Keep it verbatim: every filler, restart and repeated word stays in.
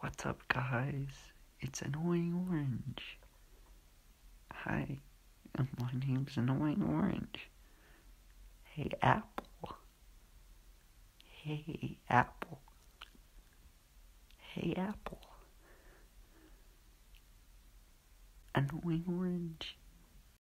What's up, guys? It's Annoying Orange. Hi, my name's Annoying Orange. Hey, Apple. Hey, Apple. Hey, Apple. Annoying Orange.